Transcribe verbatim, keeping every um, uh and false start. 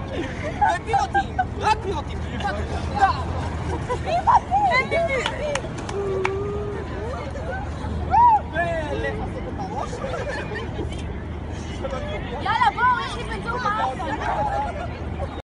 ופיוטים, רק פיוטים. ולחזק את הראש. יאללה, בואו, יש לי בן זוג, מה לעשות?